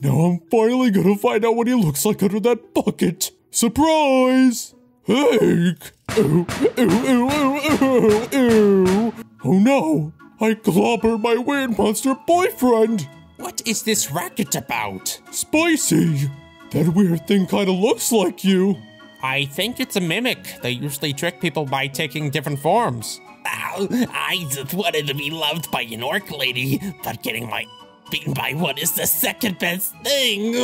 Now I'm finally gonna find out what he looks like under that bucket. Surprise! Hey! Ew, ew, ew, ew, ew, ew. Oh no! I clobbered my weird monster boyfriend! What is this racket about? Spicy! That weird thing kinda looks like you. I think it's a mimic. They usually trick people by taking different forms. Ow, I just wanted to be loved by an orc lady, but getting my beaten by one is the second best thing.